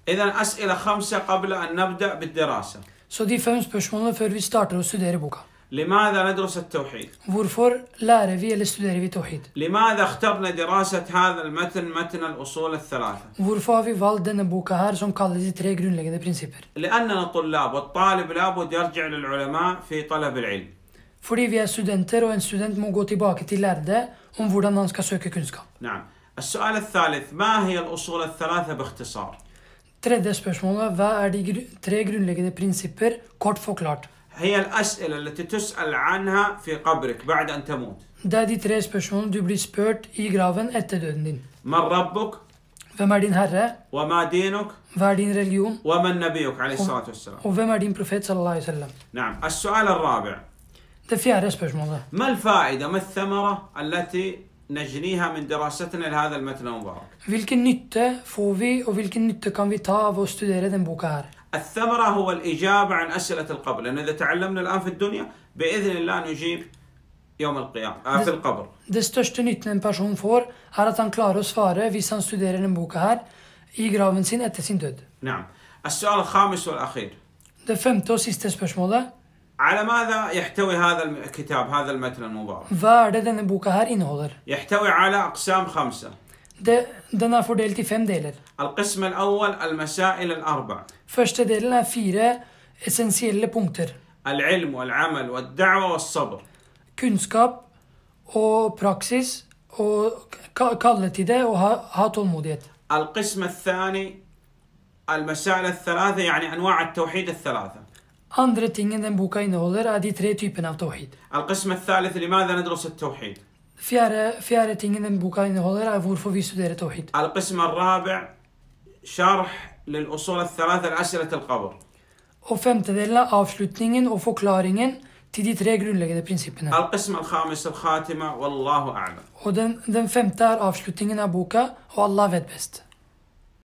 إذن أسئلة 5 قبل أن نبدأ بالدراسة. Så de 5 spørsmålene før vi starter å studere boka. لماذا ندرس التوحيد؟ Hvorfor lærer vi eller studerer vi tawhid? لماذا اخترنا دراسة هذا المتن متن الأصول الثلاثة؟ Hvorfor har vi valgt denne boka her som kalles de 3 grunnleggende prinsipper? لأننا طلاب والطالب لابد يرجع للعلماء في طلب العلم. Fordi vi er studenter, og en student må gå tilbake til lærde om hvordan han skal søke kunnskap. نعم. السؤال الثالث: ما هي الأصول الثلاثة باختصار؟ Tredje spørsmålet, hva er de 3 grunnleggende prinsipper, kort forklart? هي الأسئلة التي تسأل عنها في قبرك بعد أن تموت. Det er de 3 spørsmålene du blir spurt i graven etter døden din. من ربك؟ Hvem er din herre? وما دينك؟ Hva er din religion? ومن نبيك عليه الصلاة والسلام؟ Og hvem er din profet sallallahu alaihi wasallam? نعم. السؤال الرابع: Det fjerde spørsmålet. ما الفائدة ما الثمرة التي نجنيها من دراستنا لهذا المتن المبارك؟ Hvilken nytte får vi, og hvilken nytte kan vi ta av å studere den boka her? الثمرة هو الإجابة عن أسئلة القبر، لأن إذا تعلمنا الآن في الدنيا بإذن الله نجيب يوم القيامة في القبر. Det største nytten en person får, er at han klarer å svare hvis han studerer den boka her i graven sin etter sin død. نعم. السؤال الخامس والأخير: Det 5. og siste spørsmålet. على ماذا يحتوي هذا الكتاب هذا المتن المبارك؟ Hva er det denne boka her inneholder? يحتوي على أقسام 5. Den er fordelt i 5 deler. القسم الأول المسائل الأربع. Første delen er 4 essensielle punkter. العلم والعمل والدعوة والصبر. Kunnskap og praksis og kalle til det og ha tålmodighet. القسم الثاني المسائل الثلاثة، يعني أنواع التوحيد الثلاثة. Andre tingen den boka inneholder er de 3 typene av tawhid. القسم الثالث: لماذا ندرس التوحيد؟ Fjerde tingen den boka inneholder er hvorfor vi studerer tawhid. القسم الرابع: شرح للأصول الثلاثة لأسئلة القبر. Og 5. delen er avslutningen og forklaringen til de 3 grunnleggende prinsippene. القسم الخامس الخاتمة، والله أعلم. Og den 5. er avslutningen av boka, og Allah vet best.